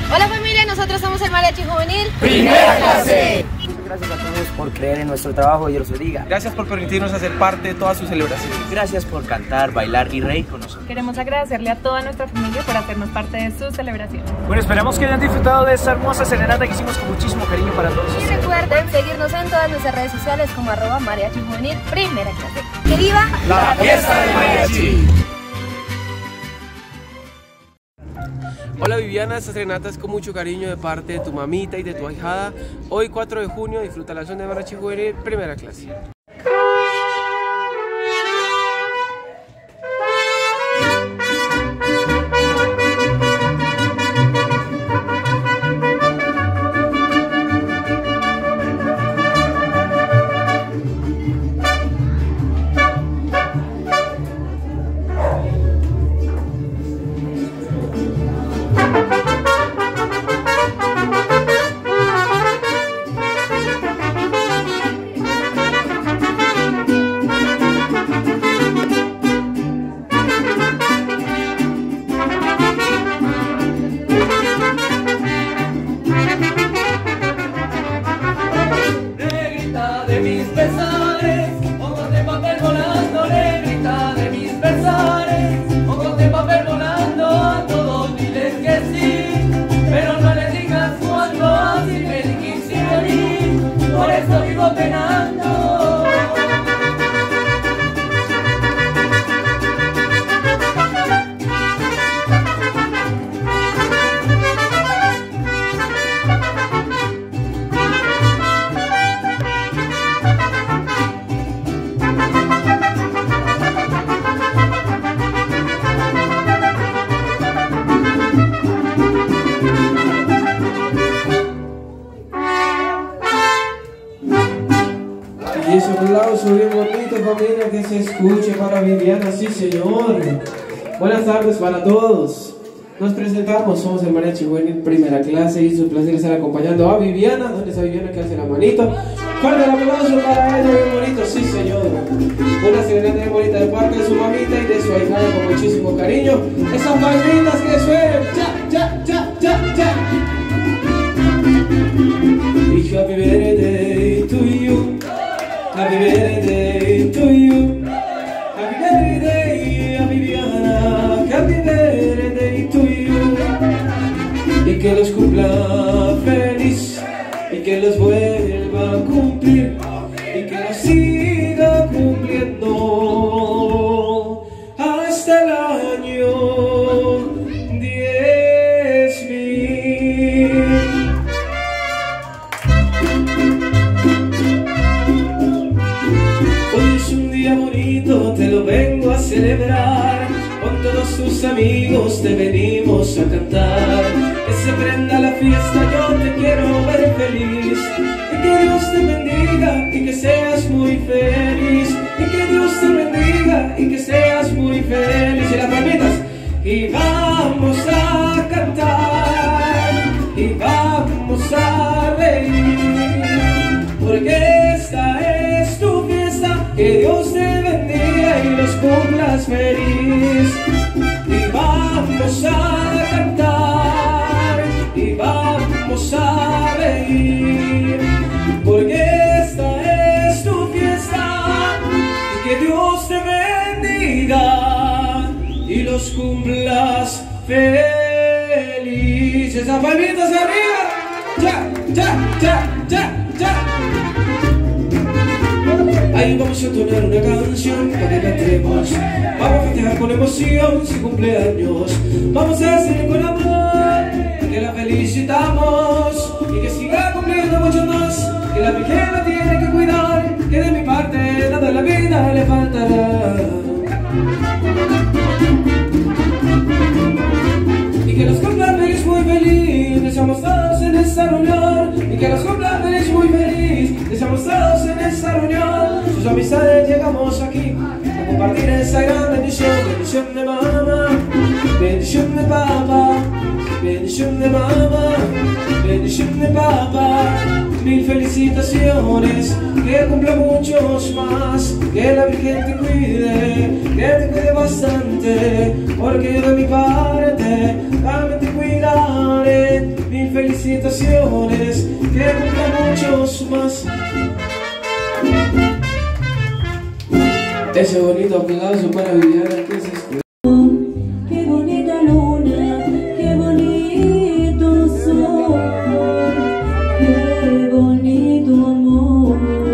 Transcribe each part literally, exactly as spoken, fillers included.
Hola familia, nosotros somos el Mariachi Juvenil Primera Clase. Muchas gracias a todos por creer en nuestro trabajo, Dios los bendiga. Gracias por permitirnos hacer parte de todas sus celebraciones. Gracias por cantar, bailar y reír con nosotros. Queremos agradecerle a toda nuestra familia por hacernos parte de sus celebraciones. Bueno, esperamos que hayan disfrutado de esta hermosa serenata que hicimos con muchísimo cariño para todos. Y recuerden seguirnos en todas nuestras redes sociales como arroba Mariachi Juvenil Primera Clase. ¡Que viva la fiesta del mariachi! Hola Viviana, esta serenata es con mucho cariño de parte de tu mamita y de tu ahijada. Hoy cuatro de junio disfruta la zona de Mariachi Juvenil Primera Clase. Y ese aplauso bien bonito, familia, que se escuche para Viviana, sí señor. Buenas tardes para todos. Nos presentamos, somos el Mariachi Juvenil Primera Clase y es un placer estar acompañando a Viviana. ¿Dónde está Viviana que hace la manito? Fuerte el aplauso para ella, bien bonito, sí señor. Una serenata bien bonita de parte de su mamita y de su ahijada con muchísimo cariño. Esas palmitas que suenen, ya, ya, ya, ya, ya. Y happy birthday to you. Happy birthday to you. Happy birthday a Viviana. Happy birthday to you. Y que los cumpla feliz. Y que los vuelva a cumplir. Y que los siga cumpliendo hasta el año diez mil. Hoy es un día bonito, te lo vengo a celebrar. Con todos tus amigos te venimos a cantar. Que se prenda la fiesta, yo te quiero ver feliz. Y que Dios te bendiga y que seas muy feliz. Y que Dios te bendiga y que seas muy feliz. Y las palmitas. Y vamos a cantar. Y vamos a reír. Porque esta es tu fiesta. Que Dios te bendiga y los cumplas feliz. Y vamos a cantar. Y vamos a reír. Porque esta es tu fiesta. Y que Dios te bendiga y los cumplas felices. ¡A palmitas arriba! ¡Ya, ya, ya, ya, ya! Ahí vamos a entonar una canción para que cantemos. Vamos a festejar con emoción su cumpleaños. Vamos a hacer con amor que la felicitamos y que siga cumpliendo mucho más. Que la Virgen la tiene que cuidar. Que de mi parte nada en la vida le faltará. Y que los cumpla feliz, muy feliz. Deseamos todos en esta reunión. Y que los cumpla feliz, muy feliz. Deseamos todos en esta reunión. Sus amistades llegamos aquí a compartir esa gran bendición. Bendición de mamá, bendición de papá, bendición de mamá, bendición de papá. Mil felicitaciones, que cumpla muchos más. Que la Virgen te cuide, que te cuide bastante. Porque yo de mi parte también te cuidaré. felicitaciones, que cumpla muchos más. Ese bonito aplauso para Viviana que se escucha. Qué bonita luna, qué bonito sol, qué bonito amor.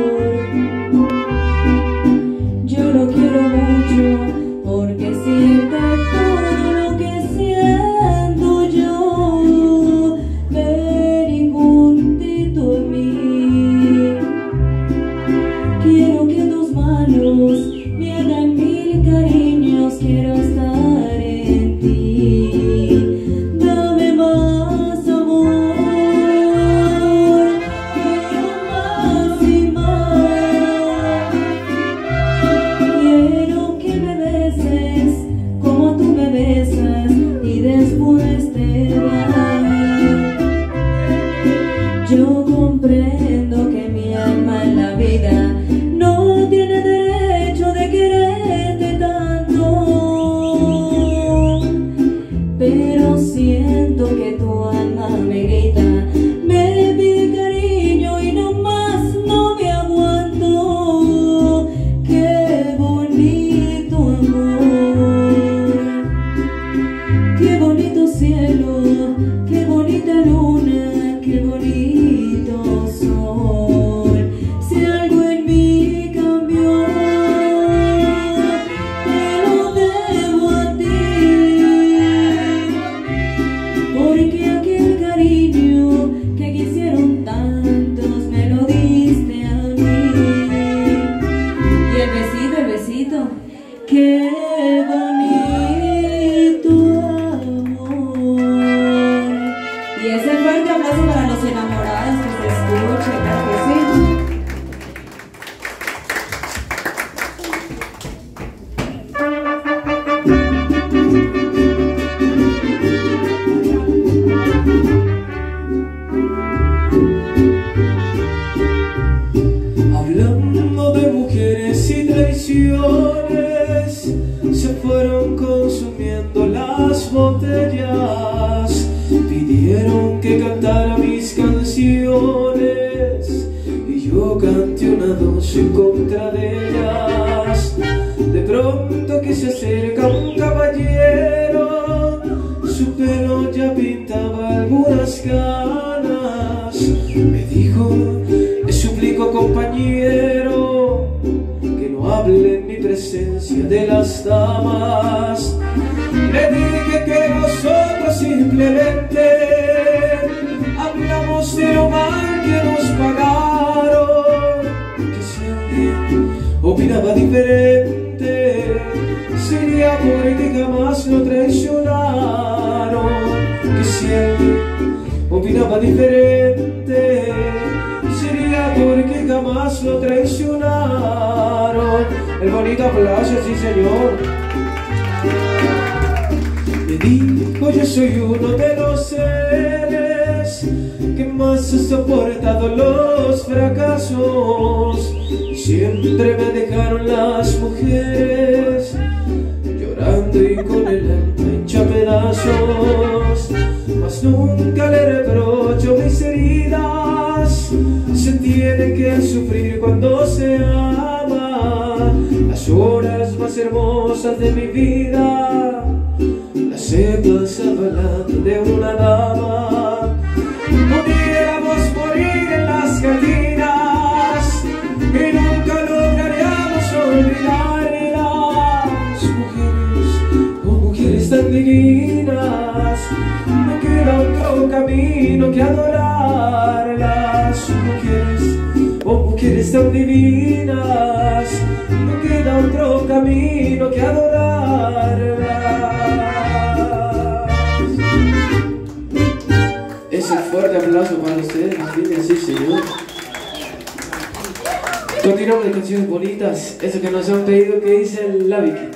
Yo lo quiero mucho porque siente todo lo que siento yo. Ven juntito a mí. Quiero que tus manos me hagan mil cariños, quiero estar en ti. Dame más amor, quiero más y más. Quiero que me beses como tú me besas y después te vas. Yo comprendo que mi alma en la vida no tiene derecho de quererte tanto, pero siento que tu alma me grita, me pide cariño y no más no me aguanto. Qué bonito amor, qué bonito cielo, qué bonita luna, qué bonito sol. Si algo en mí cambió, te lo debo a ti, porque aquel cariño que quisieron tantos me lo diste a mí. Y el besito, el besito, qué bonito amor. Y ese fuerte abrazo para los enamorados, que se escuche, claro que sí. Hablando de mujeres y traiciones, se fueron consumiendo las botellas. Pidieron que cantara mis canciones y yo canté una dos en contra de ellas. De pronto que se acerca un caballero, su pelo ya pintaba algunas canas. Me dijo: le suplico, compañero, que no hable en mi presencia de las damas. Le dije que nosotros simplemente hablamos de lo mal que nos pagaron, que si alguien opinaba diferente sería porque jamás lo traicionaron, que si alguien opinaba diferente sería porque jamás lo traicionaron. El bonito aplauso, sí señor. Me dijo: yo soy uno de los seres que más ha soportado los fracasos, y siempre me dejaron las mujeres llorando y con el alma hecha pedazos. Mas nunca le reprocho mis heridas, se tiene que sufrir cuando se ama. Las horas más hermosas de mi vida las he pasado al lado de una dama. Pudiéramos morir en las cantinas y nunca lograríamos olvidarlas. Mujeres, oh mujeres tan divinas, no queda otro camino que adorarlas. Mujeres, oh mujeres tan divinas, no queda otro camino que adorarlas. Ese fuerte aplauso para ustedes, mis niñas, sí señor. Continuamos de canciones bonitas, eso que nos han pedido, que dice la Vicky.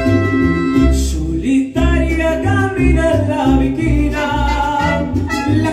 Solitaria camina en la viquina, la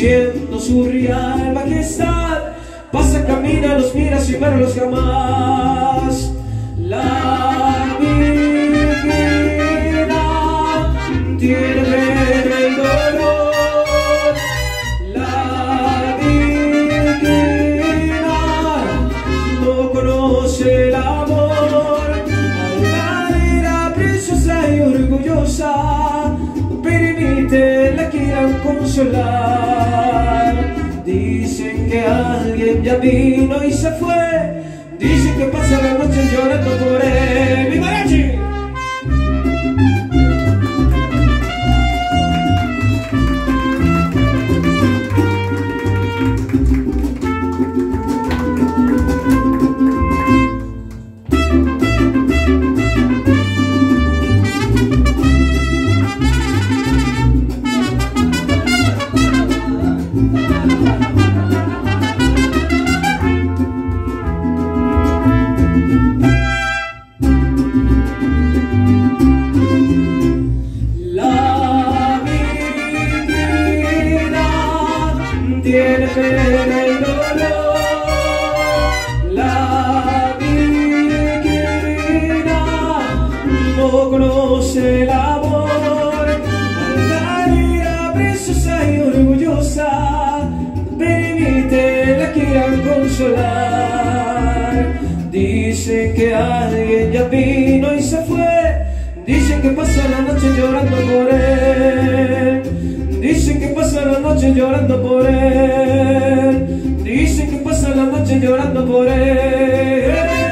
luciendo su real majestad. Pasa, camina, los mira sin verlos jamás. La vida tiene pena y dolor. La vida no conoce el amor. Altanera, preciosa y orgullosa, permite la quieran consolar. Dicen que alguien ya vino y se fue. Dicen que pasa la noche llorando por él. ¡Mi mariachi! Tiene pena y dolor. La víctima no conoce el amor. Altanera, preciosa y orgullosa, permite la quieran consolar. Dicen que alguien ya vino y se fue. Dicen que pasa la noche llorando por él. Dicen que pasa la noche llorando por él. Dicen que pasa la noche llorando por él.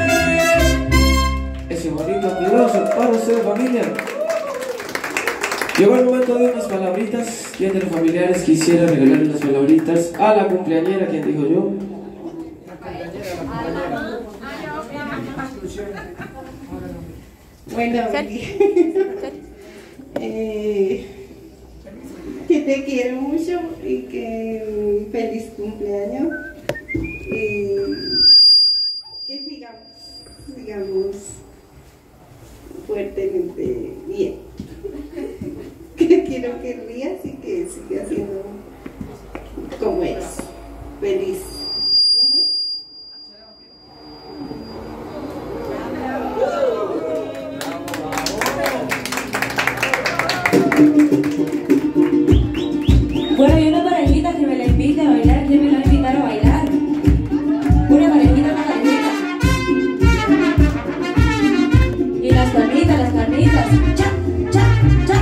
Ese bonito aplauso para ustedes, familia. Llegó el momento de unas palabritas. ¿Quién de los familiares quisiera regalarle unas palabritas a la cumpleañera? ¿Quién dijo yo? Bueno, eh, que te quiero mucho y que feliz cumpleaños. Y que sigamos, sigamos fuertemente bien. Que quiero que rías y que sigas siendo como es, feliz. Bueno, hay una parejita que me la invita a bailar. ¿Quién me la va a invitar a bailar? Una parejita, una parejita. Y las carnitas, las carnitas. ¡Cha, cha, cha!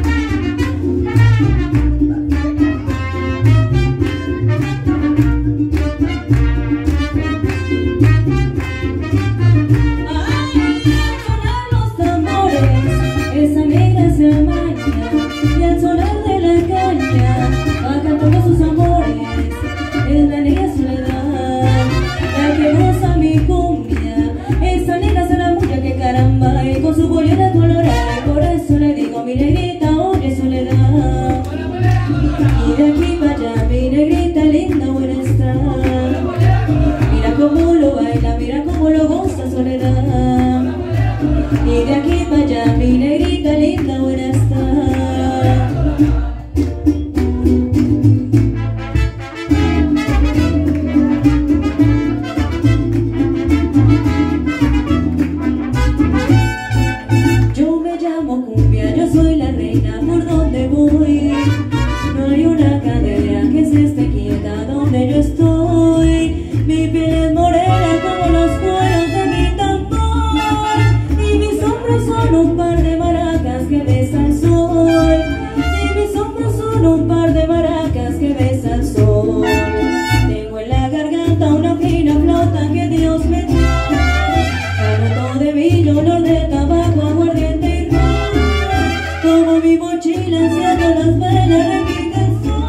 ¡Ay! Sonar los tambores, esa negra se amaña, y al sonar de la caña bajan todos sus amores. Es la negra soledad, la que goza mi cumbia. Esa negra se la mucha que caramba, y con su bolera colorada. Y por eso le digo, mi negrita, oye soledad. Y de aquí para allá, mi negrita linda, buena está. Mira cómo lo baila, mira cómo lo goza soledad. Y de aquí para allá, mi negrita linda, buena está. Yo me llamo cumbia, yo soy la reina por donde voy. No hay una cadera que se esté quieta donde yo estoy. Mi piel es morena como los cueros de mi tambor. Y mis hombros son un par de maracas que besa el sol. Y mis hombros son un par de maracas que besa el sol. Tengo en la garganta una fina flauta que Dios me dio. Carro de vino, olor de tabaco, aguardiente y ron. Como mi mochila enciendo las velas de mi canción.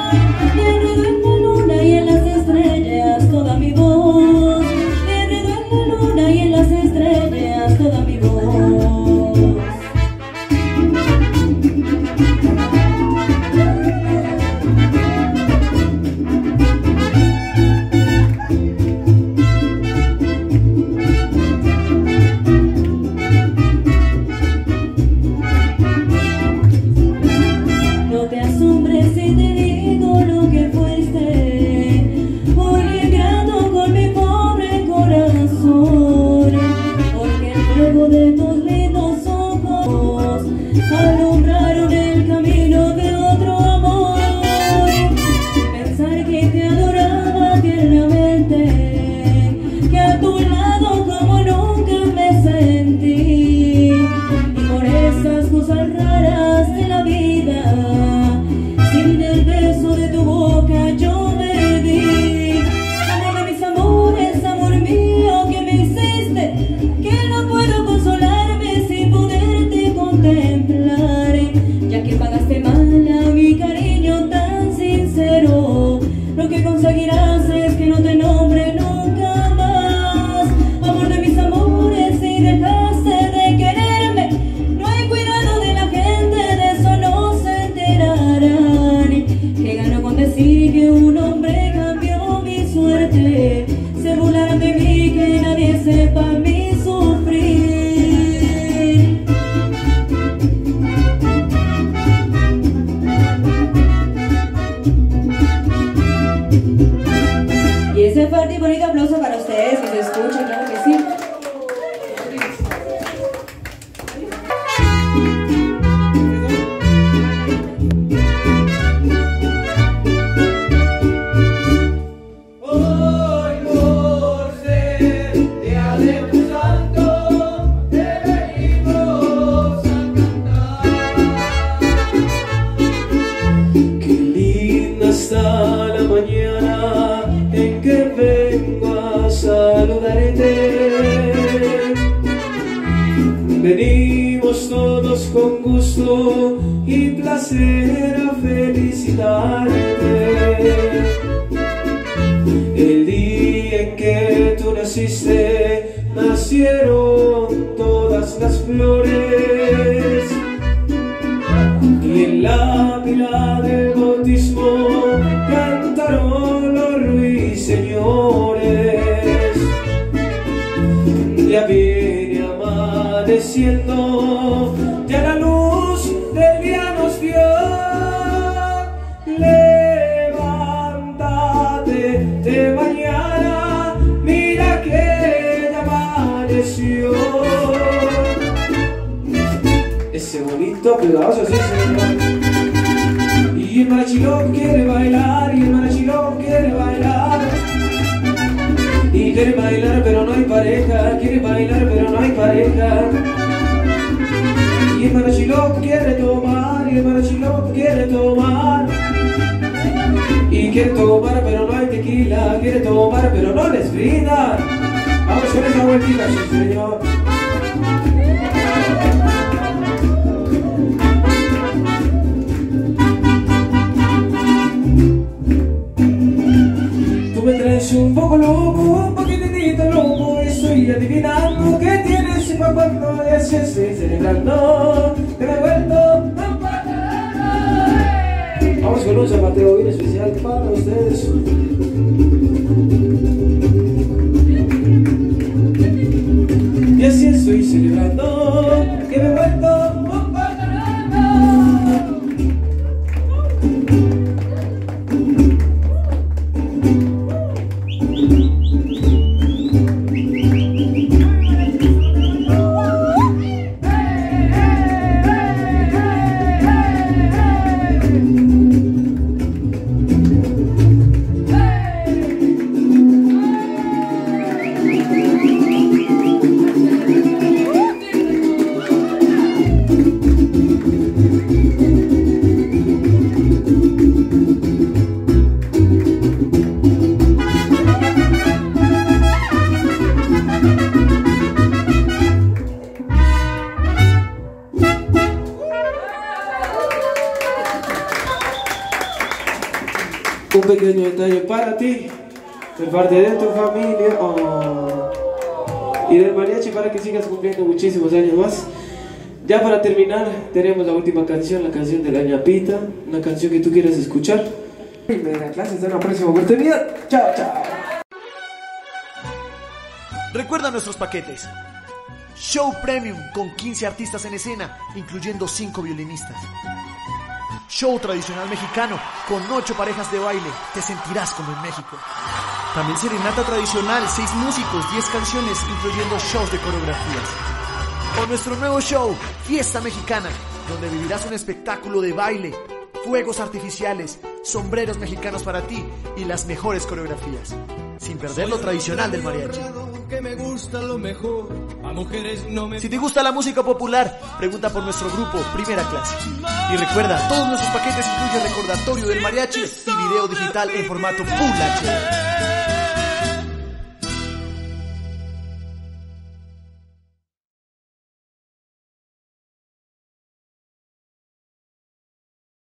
Me enredo en la luna y en las estrellas toda mi voz. Me enredo en sepa mi sufrir. Y ese fuerte y bonito aplauso para ustedes, que se escucha, claro que sí. Venimos todos con gusto y placer a felicitarte. El día en que tú naciste, nacieron todas las flores, y en la pila del bautismo cantaron los ruiseñores. Ya viene amaneciendo, ya la luz del día nos dio. Levántate de mañana, mira que ya amaneció. Ese bonito aplauso, sí señor. Y el mariachi quiere bailar, y el mariachi quiere bailar. Y quiere bailar pero no hay pareja, quiere bailar pero no hay pareja. Y el mariachi quiere tomar, y el mariachi quiere tomar. Y quiere tomar pero no hay tequila, quiere tomar pero no les brinda. Vamos con esa vueltita, sí señor. Tú me traes un poco loco, un poquitito loco. Estoy adivinando que tienes para cuando ya se esté celebrando. Te me he vuelto. Vamos con un zapateo bien especial para ustedes. Y así estoy celebrando que me he vuelto. Un pequeño detalle para ti, de parte de tu familia, oh, y del mariachi, para que sigas cumpliendo muchísimos años más. Ya para terminar, tenemos la última canción, la canción de la ñapita, una canción que tú quieras escuchar. Primera clase, hasta la próxima oportunidad. Chao, chao. Recuerda nuestros paquetes. Show Premium con quince artistas en escena, incluyendo cinco violinistas. Show tradicional mexicano con ocho parejas de baile, te sentirás como en México. También serenata tradicional, seis músicos, diez canciones, incluyendo shows de coreografías. O nuestro nuevo show, Fiesta Mexicana, donde vivirás un espectáculo de baile, fuegos artificiales, sombreros mexicanos para ti y las mejores coreografías, sin perder lo tradicional del mariachi. Que me gusta lo mejor, a mujeres no me... Si te gusta la música popular, pregunta por nuestro grupo Primera Clase. Y recuerda, todos nuestros paquetes incluyen recordatorio del mariachi y video digital en formato Full H D.